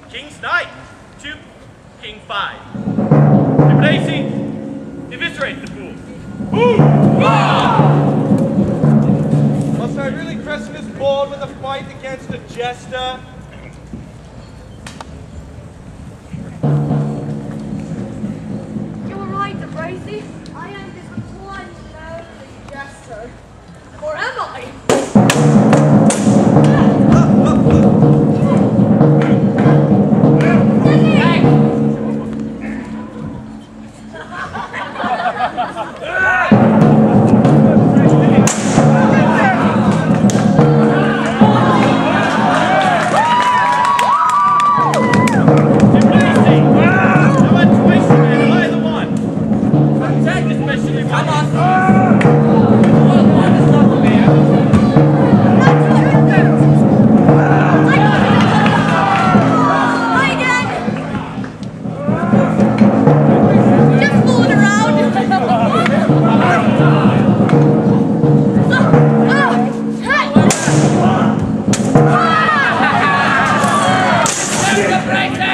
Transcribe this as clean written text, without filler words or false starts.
King's knight to king 5. De Bracy eviscerates the fool. Must I really crest this board with a fight against a jester? You were right, De Bracy. I am this one lonely jester. Or am I? Right.